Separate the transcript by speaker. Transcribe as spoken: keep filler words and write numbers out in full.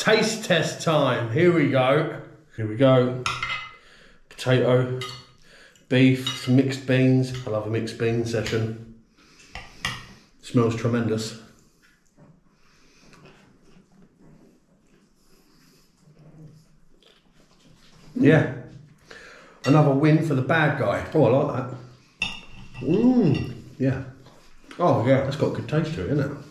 Speaker 1: taste test time. Here we go. Here we go. Potato, beef, some mixed beans. I love a mixed bean session. Smells tremendous. Yeah. Another win for the bad guy. Oh, I like that. Mmm. Yeah. Oh, yeah. That's got a good taste to it, isn't it?